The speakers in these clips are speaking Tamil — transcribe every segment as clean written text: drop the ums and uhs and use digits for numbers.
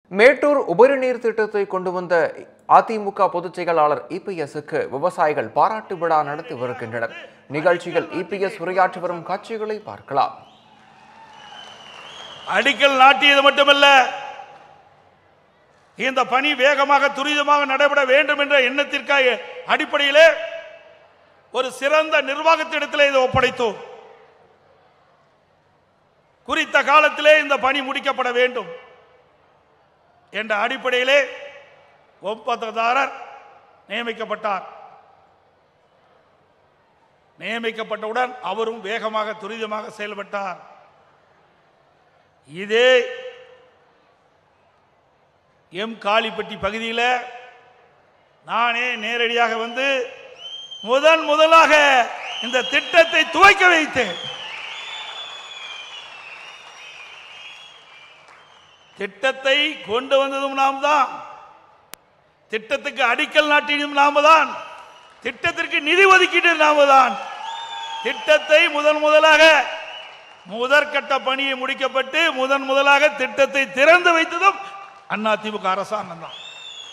மேட்டூர் உபரி நீர் திட்டத்தை கொண்டு வந்த அதிமுக பொதுச் செயலாளர் இபிஎஸ்க்கு விவசாயிகள் பாராட்டு விழா நடத்தி வருகின்றனர். நிகழ்ச்சியில் இபிஎஸ் உரையாற்றி வரும் காட்சிகளை பார்க்கலாம். அடிக்கல் நாட்டியது மட்டுமல்ல, இந்த பணி வேகமாக துரிதமாக நடைபெற வேண்டும் என்ற எண்ணத்திற்காக அடிப்படையிலே ஒரு சிறந்த நிர்வாகத்திடத்திலே இதை ஒப்படைத்தோம். குறித்த காலத்திலே இந்த பணி முடிக்கப்பட வேண்டும் என்ற அடிப்படையிலே ஒப்பந்ததாரர் நியமிக்கப்பட்டார். நியமிக்கப்பட்டவுடன் அவரும் வேகமாக துரிதமாக செயல்பட்டார். இதே எம் காளிப்பட்டி பகுதியில் நானே நேரடியாக வந்து முதலாக இந்த திட்டத்தை துவக்கி வைத்தேன். திட்டத்தை கொண்டு வந்ததும் நாம் தான், திட்டத்துக்கு அடிக்கல் நாட்டியதும் நாம தான், திட்டத்திற்கு நிதி ஒதுக்கீடு நாம தான். திட்டத்தை முதலாக முதற்கட்ட பணியை முடிக்கப்பட்டு முதலாக திட்டத்தை திறந்து வைத்ததும் அதிமுக அரசாங்கம் தான்.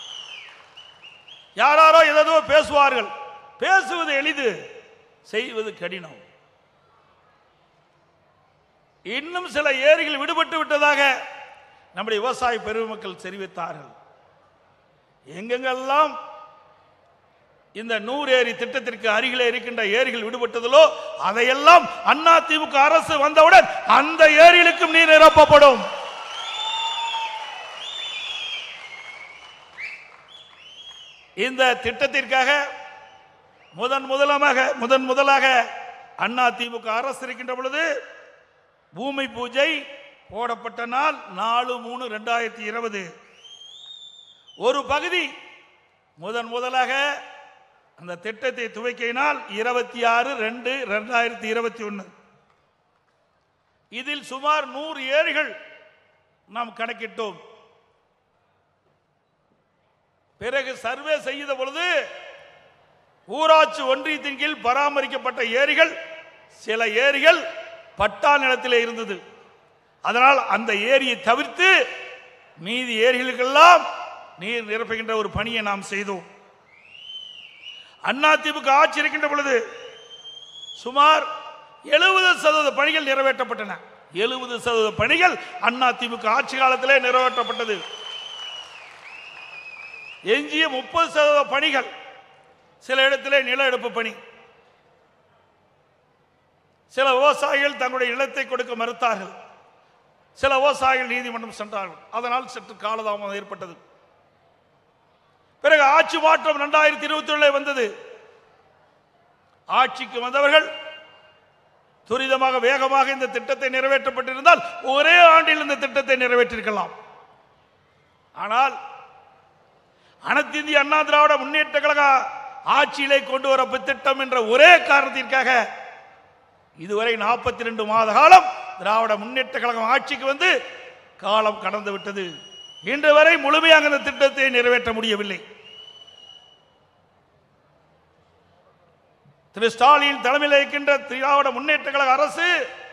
யாரோ ஏதோ பேசுவார்கள். பேசுவது எளிது, செய்வது கடினம். இன்னும் சில ஏரிகள் விடுபட்டு விட்டதாக நம்முடைய விவசாய பெருமக்கள் தெரிவித்தார்கள். எங்கெங்கெல்லாம் இந்த 100 ஏரி திட்டத்திற்கு அருகிலே இருக்கின்ற ஏரிகள் விடுபட்டதிலோ அதையெல்லாம் அதிமுக அரசு வந்தவுடன் அந்த ஏரிகளுக்கும் நீர் நிரப்பப்படும். இந்த திட்டத்திற்காக முதலாக அதிமுக அரசு இருக்கின்ற பொழுது பூமி பூஜை போடப்பட்ட நாள் 4/3/2020. ஒரு பகுதி முதலாக அந்த திட்டத்தை துவக்கினால் 26/2/2021. இதில் சுமார் 100 ஏரிகள் நாம் கணக்கிட்டோம். பிறகு சர்வே செய்த பொழுது ஊராட்சி ஒன்றியத்தின் கீழ் பராமரிக்கப்பட்ட ஏரிகள், சில ஏரிகள் பட்டா நிலத்திலே இருந்தது. அதனால் அந்த ஏரியை தவிர்த்து மீதி ஏரிகளுக்கெல்லாம் நீர் நிரப்புகின்ற ஒரு பணியை நாம் செய்தோம். அதிமுக ஆட்சி இருக்கின்ற பொழுது சுமார் 70% பணிகள் நிறைவேற்றப்பட்டன. 70% பணிகள் அதிமுக ஆட்சி காலத்திலே நிறைவேற்றப்பட்டது. எஞ்சிய 30% பணிகள் சில இடத்திலே நில எடுப்பு பணி. சில விவசாயிகள் தங்களுடைய நிலத்தை கொடுக்க மறுத்தார்கள். சில விவசாயிகள் நீதிமன்றம் சென்றார்கள். அதனால் சற்று காலதாமதம் ஏற்பட்டது. பிறகு ஆட்சி மாற்றம் 2021 வந்தது. ஆட்சிக்கு வந்தவர்கள் துரிதமாக வேகமாக இந்த திட்டத்தை நிறைவேற்றப்பட்டிருந்தால் ஒரே ஆண்டில் இந்த திட்டத்தை நிறைவேற்றிருக்கலாம். ஆனால் அனைத்து இந்திய அண்ணா திராவிட முன்னேற்ற கழக ஆட்சியிலே கொண்டு வர திட்டம் என்ற ஒரே காரணத்திற்காக இதுவரை 42 மாத காலம் திராவிட முன்னேற்ற கழகம் ஆட்சிக்கு வந்து காலம் கடந்து விட்டது. இன்று வரை முழுமையாக இந்த திட்டத்தை நிறைவேற்ற முடியவில்லை. திரு ஸ்டாலின் தலைமையில் இருக்கின்ற திராவிட முன்னேற்ற கழக அரசு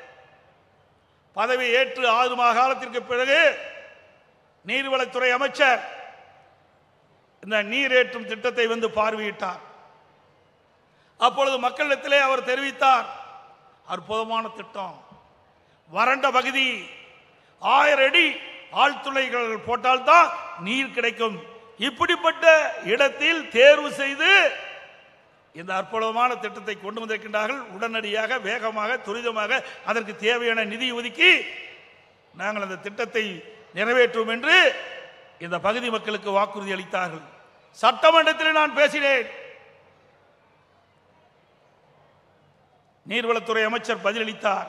பதவி ஏற்று 6 மாத காலத்திற்கு பிறகு நீர்வளத்துறை அமைச்சர் இந்த நீரேற்றும் திட்டத்தை வந்து பார்வையிட்டார். அப்பொழுது மக்களிடத்திலே அவர் தெரிவித்தார், அற்புதமான திட்டம், வறண்ட பகுதி 1000 அடி ஆழ்துளைகள் போட்டால்தான் நீர் கிடைக்கும். இப்படிப்பட்ட இடத்தில் தேர்வு செய்து இந்த அற்புதமான திட்டத்தை கொண்டு வந்திருக்கின்றார்கள். உடனடியாக வேகமாக துரிதமாக அதற்கு தேவையான நிதி ஒதுக்கி நாங்கள் அந்த திட்டத்தை நிறைவேற்றுவோம் என்று இந்த பகுதி மக்களுக்கு வாக்குறுதி அளித்தார்கள். சட்டமன்றத்தில் நான் பேசினேன். நீர்வளத்துறை அமைச்சர் பதிலளித்தார்.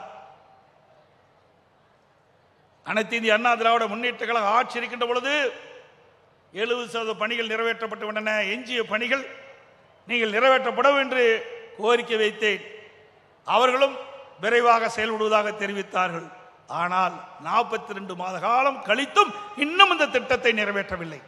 அனைத்து இந்திய அண்ணா திராவிட முன்னேற்ற கழக ஆட்சி இருக்கின்ற பொழுது 70% பணிகள் நிறைவேற்றப்பட்டுவிட்டன. எஞ்சிய பணிகள் நீங்கள் நிறைவேற்றப்படும் என்று கோரிக்கை வைத்தேன். அவர்களும் விரைவாக செயல்படுவதாக தெரிவித்தார்கள். ஆனால் 42 மாத காலம் கழித்தும் இன்னும் இந்த திட்டத்தை நிறைவேற்றவில்லை.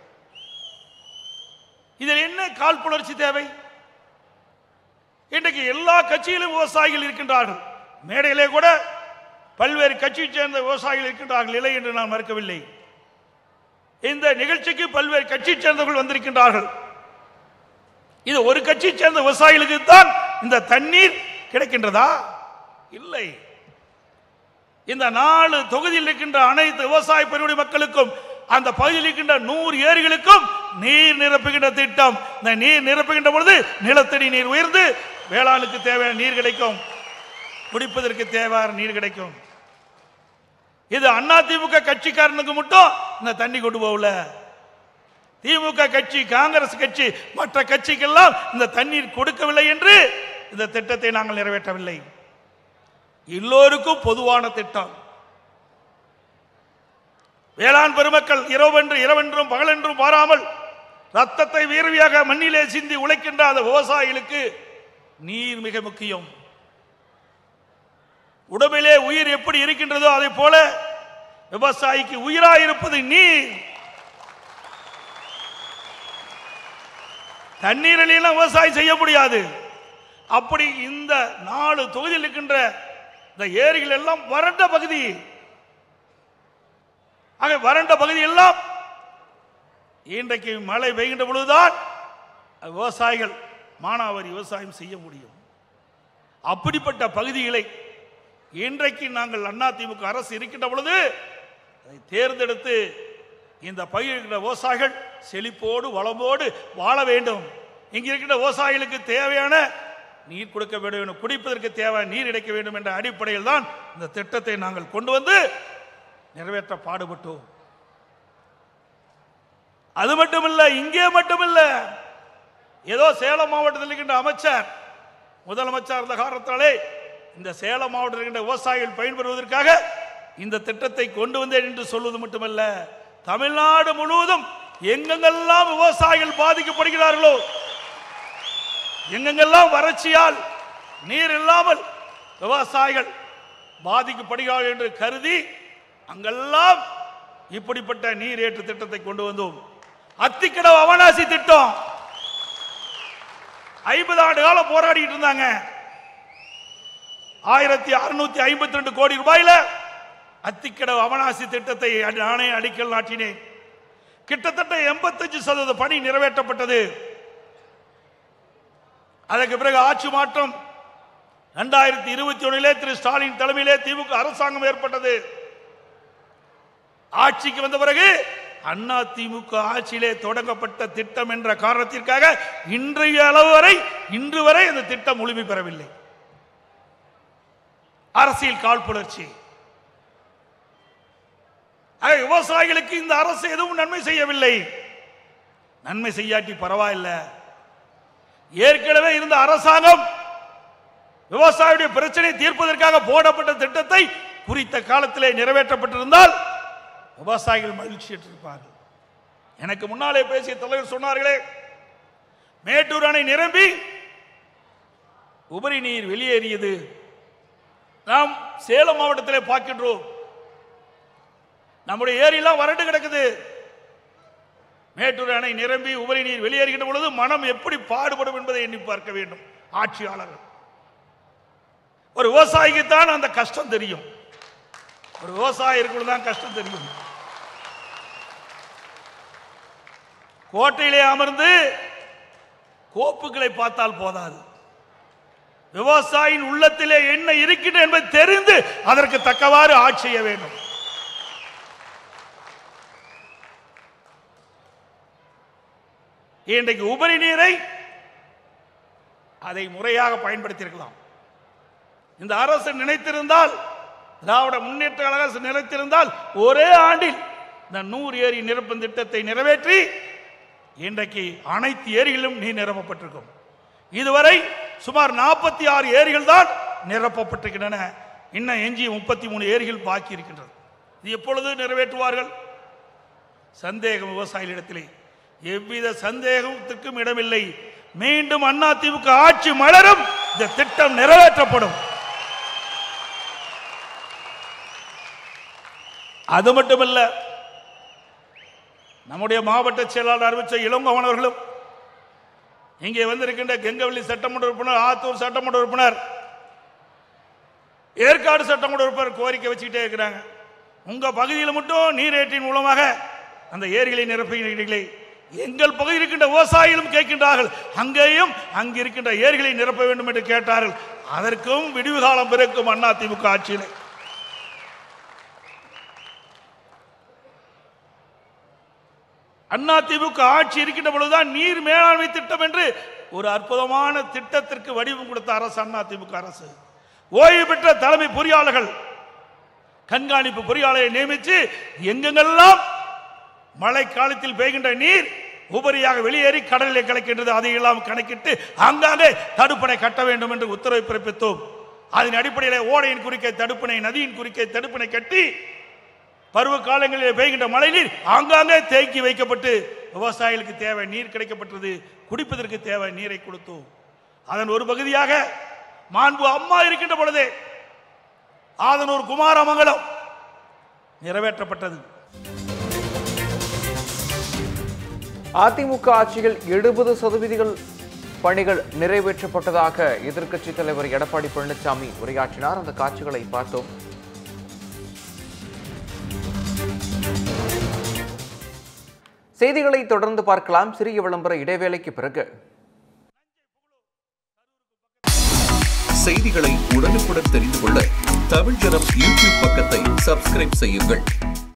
இதில் என்ன காழ்ப்புணர்ச்சி தேவை? இன்றைக்கு எல்லா கட்சியிலும் விவசாயிகள் இருக்கின்றார்கள். மேடையிலே கூட பல்வேறு கட்சியை சேர்ந்த விவசாயிகள் இருக்கின்றார்கள், இல்லை என்று நான் மறுக்கவில்லை. இந்த நிகழ்ச்சிக்கு பல்வேறு கட்சி சேர்ந்தவர்கள் வந்திருக்கின்றார்கள். இது ஒரு கட்சி சேர்ந்த விவசாயிகளுக்கு தான் இந்த தண்ணீர் கிடைக்கின்றதா? இல்லை. இந்த 4 தொகுதியில் இருக்கின்ற அனைத்து விவசாய பெருங்குடி மக்களுக்கும் அந்த பகுதியில் இருக்கின்ற 100 ஏரிகளுக்கும் நீர் நிரப்புகின்ற திட்டம். இந்த நீர் நிரப்புகின்ற பொழுது நிலத்தடி நீர் உயர்ந்து வேளாணுக்கு தேவையான நீர் கிடைக்கும், குடிப்பதற்கு தேவையான நீர் கிடைக்கும். இது அதிமுக கட்சிக்காரனுக்கு மட்டும் இந்த தண்ணி கொண்டு போகல. திமுக கட்சி, காங்கிரஸ் கட்சி, மற்ற கட்சிக்கெல்லாம் இந்த தண்ணீர் கொடுக்கவில்லை என்று இந்த திட்டத்தை நாங்கள் நிறைவேற்றவில்லை. எல்லோருக்கும் பொதுவான திட்டம். வேளாண் பெருமக்கள் இரவென்றும் பகலென்றும் பாராமல் ரத்தத்தை வேர்வையாக மண்ணிலே சிந்தி உழைக்கின்ற அந்த விவசாயிகளுக்கு நீர் மிக முக்கியம். உடம்பிலே உயிர் எப்படி இருக்கின்றதோ அதை போல விவசாயிக்கு உயிராயிருப்பது நீர். தண்ணீரில் விவசாயம் செய்ய முடியாது. அப்படி இந்த 4 தொகுதியில் இருக்கின்ற இந்த ஏரிகள் எல்லாம் வறண்ட பகுதி. ஆக வறண்ட பகுதி எல்லாம் இன்றைக்கு மழை பெய்கின்ற பொழுதுதான் விவசாயிகள் மானாவாரி விவசாயம் செய்ய முடியும். அப்படிப்பட்ட பகுதிகளை இன்றைக்கு நாங்கள் அதிமுக அரசு இருக்கின்ற பொழுது அதை தேர்ந்தெடுத்து இந்த பகுதியில் இருக்கிற விவசாயிகள் செழிப்போடு வளமோடு வாழ வேண்டும். இங்கே இருக்கின்ற விவசாயிகளுக்கு தேவையான நீர் கொடுக்க வேண்டும், குடிப்பதற்கு தேவையான நீர் கிடைக்க வேண்டும் என்ற அடிப்படையில் தான் இந்த திட்டத்தை நாங்கள் கொண்டு வந்து நிறைவேற்ற பாடுபட்டோம். அது மட்டுமில்லை, இங்கே மட்டுமில்லை, ஏதோ சேலம் மாவட்டத்தில் இருக்கின்ற அமைச்சர் முதலமைச்சர் இருந்த காரணத்தாலே இந்த சேலம் மாவட்டத்தில் இருக்கின்ற விவசாயிகள் பயன்பெறுவதற்காக இந்த திட்டத்தை கொண்டு வந்தேன் என்று சொல்வது மட்டுமல்ல, தமிழ்நாடு முழுவதும் எங்கெங்கெல்லாம் விவசாயிகள் பாதிக்கப்படுகிறார்களோ, எங்கெங்கெல்லாம் வறட்சியால் நீர் இல்லாமல் விவசாயிகள் பாதிக்கப்படுகிறார்கள் என்று கருதி அங்கெல்லாம் இப்படிப்பட்ட நீர் ஏற்று திட்டத்தை கொண்டு வந்தோம். அத்திக்கடவு அவனாசி திட்டம் 50 ஆண்டு காலம் போராடிட்டு இருந்தாங்க. 1652 கோடி ரூபாயில அத்திக்கடவு அவனாசி திட்டத்தை நானே அடிக்கல் நாட்டினேன். கிட்டத்தட்ட 85% பணி நிறைவேற்றப்பட்டது. அதற்கு பிறகு ஆட்சி மாற்றம் 2021 திரு ஸ்டாலின் தலைமையிலே திமுக அரசாங்கம் ஏற்பட்டது. ஆட்சிக்கு வந்த பிறகு அண்ணா திமுக ஆட்சியிலே தொடங்கப்பட்ட திட்டம் என்ற காரணத்திற்காக இன்றைய அளவு வரை இன்று வரை அந்த திட்டம் முழுமை பெறவில்லை. அரசியல் காழ்ப்புணர்ச்சி. விவசாயிகளுக்கு இந்த அரசு எதுவும் நன்மை செய்யவில்லை. நன்மை செய்யாட்டி பரவாயில்லை. ஏற்கனவே இருந்த அரசாங்கம் விவசாயியுடைய பிரச்சனை தீர்ப்பதற்காக போடப்பட்ட திட்டத்தை குறித்த காலத்திலே நிறைவேற்றப்பட்டிருந்தால் விவசாயிகள் மகிழ்ச்சி இருப்பார்கள். எனக்கு முன்னாலே பேசிய தலைவர் சொன்னார்களே, மேட்டூர் அணை நிரம்பி உபரி நீர் வெளியேறியது. நாம் சேலம் மாவட்டத்திலே பார்க்கின்றோம். நம்முடைய ஏரியெல்லாம் வறண்டு கிடக்குது. மேட்டூர் அணை நிரம்பி உபரி நீர் வெளியேறுகின்ற பொழுது மனம் எப்படி பாடுபடும் என்பதை எண்ணி பார்க்க வேண்டும் ஆட்சியாளர்கள். ஒரு விவசாயிக்கு தான் அந்த கஷ்டம் தெரியும். ஒரு விவசாயிக்கு தான் கஷ்டம் தெரியும். கோட்டையிலே அமர்ந்து கோப்புகளை பார்த்தால் போதாது. விவசாயியின் உள்ளத்திலே என்ன இருக்கின்றது என்பதை தெரிந்து அதற்கு தக்கவாறு ஆட்சி செய்ய வேண்டும். இன்றைக்கு உபரி நீரை அதை முறையாக பயன்படுத்தியிருக்கலாம். இந்த அரசு நினைத்திருந்தால், திராவிட முன்னேற்ற கழக அரசு நினைத்திருந்தால் ஒரே ஆண்டில் இந்த 100 ஏரி நிரப்பும் திட்டத்தை நிறைவேற்றி இன்றைக்கு அனைத்து ஏரிகளும் நீர் நிரப்பப்பட்டிருக்கும். இதுவரை சுமார் 46 ஏரிகள் தான் நிரப்பப்பட்டிருக்கின்றன. இன்னும் எஞ்சி 33 ஏரிகள் பாக்கி இருக்கின்றது. இது எப்பொழுது நிறைவேற்றுவார்கள்? சந்தேகம் விவசாயிகளிடத்திலே எவ்வித சந்தேகத்திற்கும் இடமில்லை. மீண்டும் அதிமுக ஆட்சி மலரும், இந்த திட்டம் நிறைவேற்றப்படும். அது மட்டுமல்ல, நம்முடைய மாவட்ட செயலாளர் அறிவிச்ச இளங்கோவன் அவர்களும், இங்கே வந்திருக்கின்ற கெங்கவல்லி சட்டமன்ற உறுப்பினர், ஆத்தூர் சட்டமன்ற உறுப்பினர், ஏற்காடு சட்டமன்ற உறுப்பினர் கோரிக்கை வச்சுக்கிட்டே இருக்கிறாங்க. உங்க பகுதியில் மட்டும் நீரேற்றின் மூலமாக அந்த ஏரிகளை நிரப்புகிறீர்களே, எங்கள் பகுதியில் இருக்கின்ற விவசாயிகளும் கேட்கின்றார்கள், அங்கேயும் அங்கு இருக்கின்ற ஏரிகளை நிரப்ப வேண்டும் என்று கேட்டார்கள். அதற்கும் விடிவு காலம் பிறக்கும் அதிமுக ஆட்சியிலே. அதிமுக ஆட்சி இருக்கின்ற பொழுதுதான் நீர் மேலாண்மை திட்டம் என்று ஒரு அற்புதமான திட்டத்திற்கு வடிவம் கொடுத்த அரசு அதிமுக அரசு. ஓய்வு பெற்ற தலைமை பொறியாளர்கள், கண்காணிப்பு பொறியாளரை நியமித்து எங்கெங்கெல்லாம் மழை காலத்தில் பெய்கின்ற நீர் உபரியாக வெளியேறி கடலில் கலக்கின்றது, அதையெல்லாம் கணக்கிட்டு அங்காங்கே தடுப்பணை கட்ட வேண்டும் என்று உத்தரவை பிறப்பித்தோம். அதன் அடிப்படையில் ஓடையின் குறுக்கே தடுப்பணை, நதியின் குறுக்கே தடுப்பணை கட்டி பருவ காலங்களில் பெய்கின்ற மழை நீர் ஆங்காங்கே தேக்கி வைக்கப்பட்டு விவசாயிகளுக்கு தேவை நீர் கிடைக்கப்பட்டது. குடிப்பதற்கு தேவை நீரை கொடுத்தோம். அதன் ஒரு பகுதியாக மாண்பு அம்மா இருக்கின்ற பொழுதே ஆதனூர் குமாரமங்கலம் நிறைவேற்றப்பட்டது. அதிமுக ஆட்சியில் 70% பணிகள் நிறைவேற்றப்பட்டதாக எதிர்க்கட்சித் தலைவர் எடப்பாடி பழனிசாமி உரையாற்றினார். அந்த காட்சிகளை பார்த்தோம். செய்திகளை தொடர்ந்து பார்க்கலாம். சிறிய விளம்பர இடைவேளைக்கு பிறகு செய்திகளை உடனுக்குடன் தெரிந்து கொள்ள தமிழ் ஜனம் யூடியூப் பக்கத்தை சப்ஸ்கிரைப் செய்யுங்கள்.